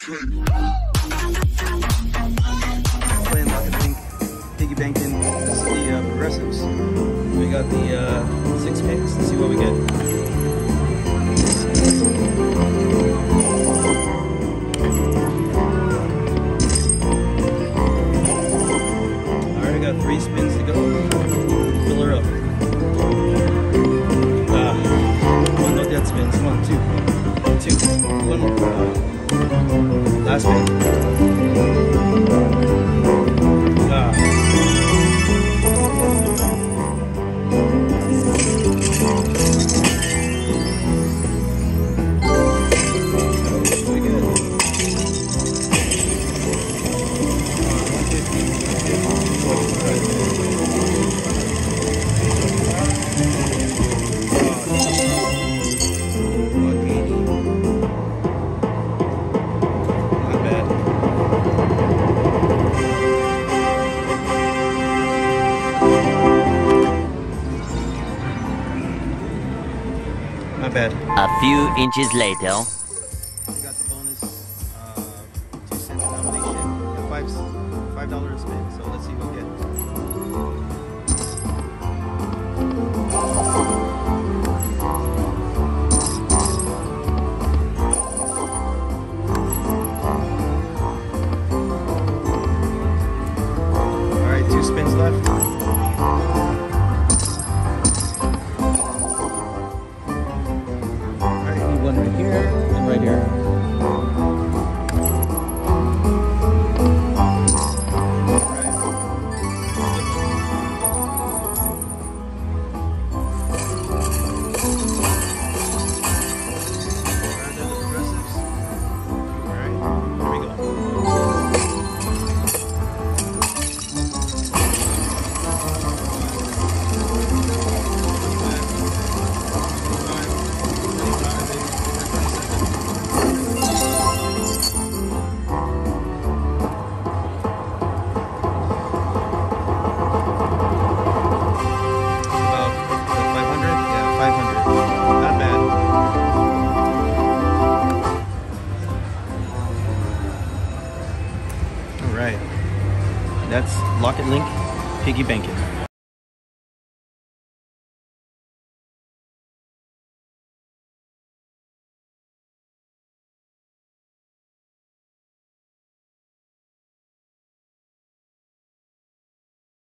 Playing lasvegas, Piggy Bankin. This is the progressives. We got the 6 picks. Let's see what we get. Alright, I got 3 spins to go. Fill her up. One no dead spins. 1, 2. 2. One more. Last spin. Not bad. A few inches later. We got the bonus 2 cent denomination, $5 a spin. So let's see what we get. All right, 2 spins left. One right here and right here. Alright, that's lasvegas, Piggy Bankin.